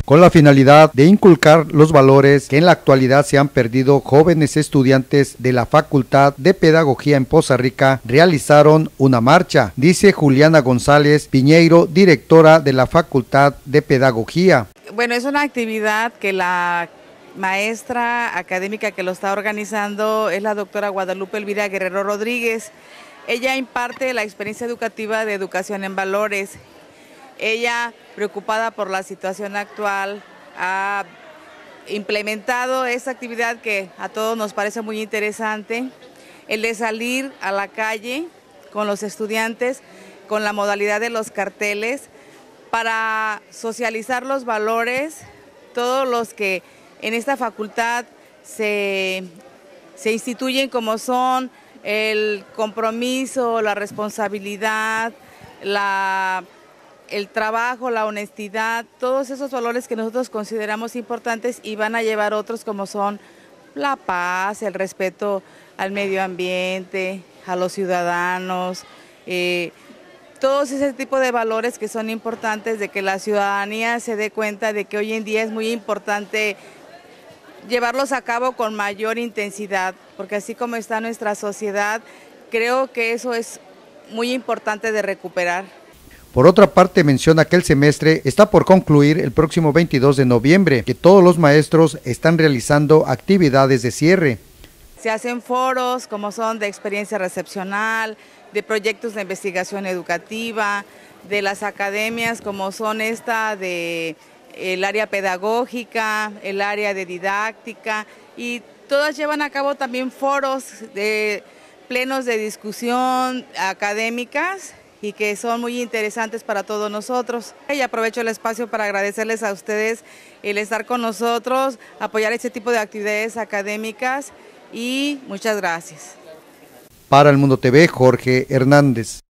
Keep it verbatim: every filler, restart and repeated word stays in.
con la finalidad de inculcar los valores que en la actualidad se han perdido. Jóvenes estudiantes de la Facultad de Pedagogía en Poza Rica realizaron una marcha, dice Juliana González Piñeiro, directora de la Facultad de Pedagogía. Bueno, es una actividad que la maestra académica que lo está organizando es la doctora Guadalupe Elvira Guerrero Rodríguez. Ella imparte la experiencia educativa de educación en valores. Ella, preocupada por la situación actual, ha implementado esta actividad que a todos nos parece muy interesante, el de salir a la calle con los estudiantes, con la modalidad de los carteles, para socializar los valores, todos los que en esta facultad se, se instituyen, como son el compromiso, la responsabilidad, la, el trabajo, la honestidad, todos esos valores que nosotros consideramos importantes y van a llevar otros como son la paz, el respeto al medio ambiente, a los ciudadanos, eh, todos ese tipo de valores que son importantes, de que la ciudadanía se dé cuenta de que hoy en día es muy importante llevarlos a cabo con mayor intensidad, porque así como está nuestra sociedad, creo que eso es muy importante de recuperar. Por otra parte, menciona que el semestre está por concluir el próximo veintidós de noviembre, que todos los maestros están realizando actividades de cierre. Se hacen foros como son de experiencia recepcional, de proyectos de investigación educativa, de las academias como son esta de el área pedagógica, el área de didáctica, y todas llevan a cabo también foros de plenos de discusión académicas y que son muy interesantes para todos nosotros. Y aprovecho el espacio para agradecerles a ustedes el estar con nosotros, apoyar este tipo de actividades académicas y muchas gracias. Para El Mundo T V, Jorge Hernández.